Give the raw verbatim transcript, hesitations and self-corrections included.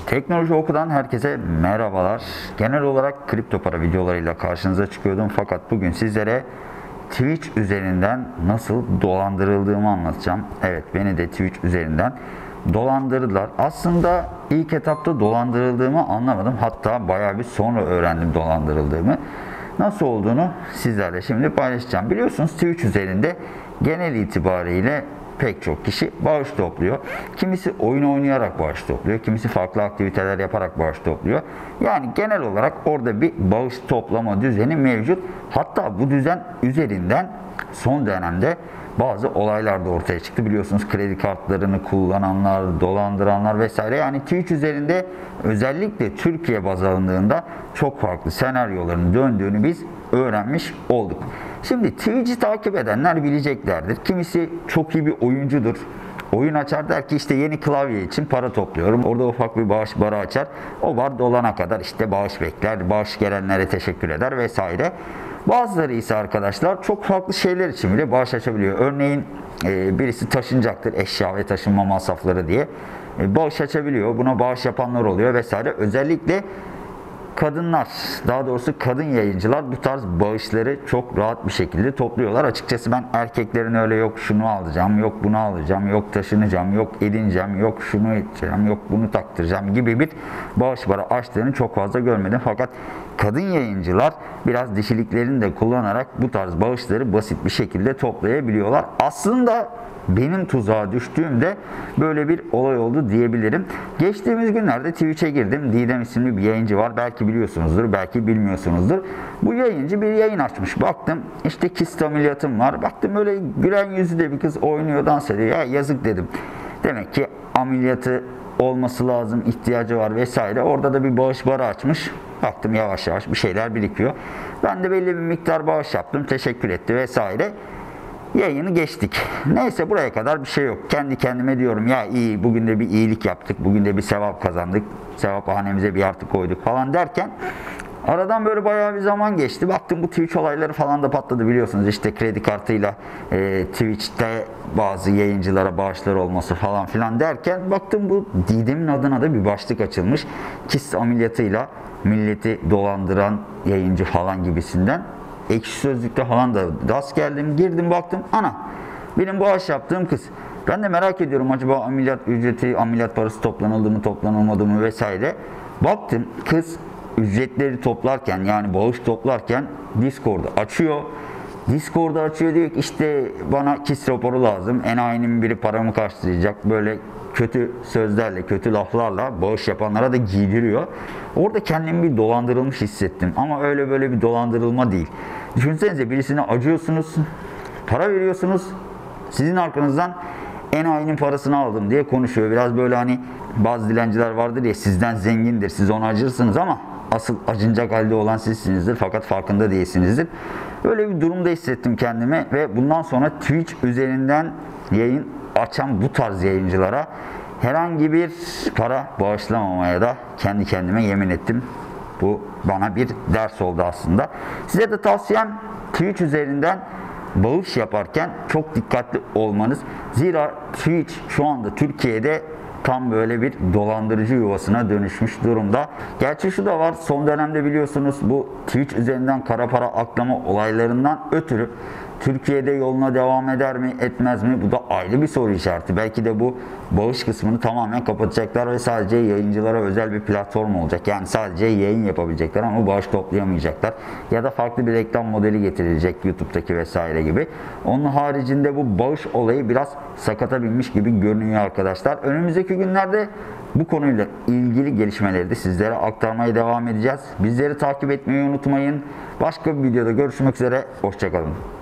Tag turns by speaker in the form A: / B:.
A: Teknoloji Oku'dan herkese merhabalar. Genel olarak kripto para videolarıyla karşınıza çıkıyordum fakat bugün sizlere Twitch üzerinden nasıl dolandırıldığımı anlatacağım. Evet, beni de Twitch üzerinden dolandırdılar. Aslında ilk etapta dolandırıldığımı anlamadım. Hatta bayağı bir sonra öğrendim dolandırıldığımı. Nasıl olduğunu sizlerle şimdi paylaşacağım. Biliyorsunuz Twitch üzerinde genel itibariyle pek çok kişi bağış topluyor. Kimisi oyun oynayarak bağış topluyor. Kimisi farklı aktiviteler yaparak bağış topluyor. Yani genel olarak orada bir bağış toplama düzeni mevcut. Hatta bu düzen üzerinden son dönemde bazı olaylar da ortaya çıktı. Biliyorsunuz kredi kartlarını kullananlar, dolandıranlar vesaire. Yani Twitch üzerinde özellikle Türkiye baz alındığında çok farklı senaryoların döndüğünü biz öğrenmiş olduk. Şimdi Twitch'i takip edenler bileceklerdir. Kimisi çok iyi bir oyuncudur. Oyun açar, der ki işte yeni klavye için para topluyorum. Orada ufak bir bağış barı açar. O bar dolana kadar işte bağış bekler. Bağış gelenlere teşekkür eder vesaire. Bazıları ise arkadaşlar çok farklı şeyler için bile bağış açabiliyor. Örneğin e, birisi taşınacaktır, eşya ve taşınma masrafları diye. E, bağış açabiliyor. Buna bağış yapanlar oluyor vesaire. Özellikle kadınlar, daha doğrusu kadın yayıncılar bu tarz bağışları çok rahat bir şekilde topluyorlar. Açıkçası ben erkeklerin öyle yok şunu alacağım, yok bunu alacağım, yok taşınacağım, yok edineceğim, yok şunu edeceğim, yok bunu taktıracağım gibi bir bağış barı açtığını çok fazla görmedim. Fakat kadın yayıncılar biraz dişiliklerini de kullanarak bu tarz bağışları basit bir şekilde toplayabiliyorlar. Aslında benim tuzağa düştüğümde böyle bir olay oldu diyebilirim. Geçtiğimiz günlerde Twitch'e girdim. Didem isimli bir yayıncı var. Belki biliyorsunuzdur, belki bilmiyorsunuzdur. Bu yayıncı bir yayın açmış. Baktım işte kist ameliyatım var. Baktım öyle gülen yüzlü de bir kız oynuyor, dans ediyor. Ya yazık dedim. Demek ki ameliyatı olması lazım, ihtiyacı var vesaire. Orada da bir bağış barı açmış. Baktım yavaş yavaş bir şeyler birikiyor. Ben de belli bir miktar bağış yaptım. Teşekkür etti vesaire. Yayını geçtik. Neyse buraya kadar bir şey yok. Kendi kendime diyorum ya iyi bugün de bir iyilik yaptık. Bugün de bir sevap kazandık. Sevap hanemize bir artı koyduk falan derken aradan böyle bayağı bir zaman geçti. Baktım bu Twitch olayları falan da patladı biliyorsunuz. İşte kredi kartıyla e, Twitch'te bazı yayıncılara bağışlar olması falan filan derken baktım bu Didem'in adına da bir başlık açılmış. Kist ameliyatıyla milleti dolandıran yayıncı falan gibisinden. Ekşi Sözlük'te falan da rast geldim, girdim baktım, ana benim bağış yaptığım kız. Ben de merak ediyorum acaba ameliyat ücreti, ameliyat parası toplanıldı mı, toplanılmadı mı vesaire. Baktım kız ücretleri toplarken, yani bağış toplarken Discord'u açıyor. Discord'u açıyor, diyor ki işte bana kist raporu lazım, enayinin biri paramı karşılayacak, böyle kötü sözlerle, kötü laflarla bağış yapanlara da giydiriyor. Orada kendimi bir dolandırılmış hissettim. Ama öyle böyle bir dolandırılma değil. Düşünsenize birisine acıyorsunuz, para veriyorsunuz, sizin arkanızdan enayinin parasını aldım diye konuşuyor. Biraz böyle hani bazı dilenciler vardır ya, sizden zengindir, siz ona acırsınız ama asıl acınacak halde olan sizsinizdir fakat farkında değilsinizdir. Öyle bir durumda hissettim kendimi ve bundan sonra Twitch üzerinden yayın açan bu tarz yayıncılara herhangi bir para bağışlamamaya da kendi kendime yemin ettim. Bu bana bir ders oldu aslında. Size de tavsiyem Twitch üzerinden bağış yaparken çok dikkatli olmanız. Zira Twitch şu anda Türkiye'de tam böyle bir dolandırıcı yuvasına dönüşmüş durumda. Gerçi şu da var, son dönemde biliyorsunuz bu Twitch üzerinden kara para aklama olaylarından ötürü Türkiye'de yoluna devam eder mi, etmez mi? Bu da ayrı bir soru işareti. Belki de bu bağış kısmını tamamen kapatacaklar ve sadece yayıncılara özel bir platform olacak. Yani sadece yayın yapabilecekler ama bağış toplayamayacaklar. Ya da farklı bir reklam modeli getirilecek YouTube'daki vesaire gibi. Onun haricinde bu bağış olayı biraz sakata binmiş gibi görünüyor arkadaşlar. Önümüzdeki günlerde bu konuyla ilgili gelişmeleri de sizlere aktarmaya devam edeceğiz. Bizleri takip etmeyi unutmayın. Başka bir videoda görüşmek üzere. Hoşça kalın.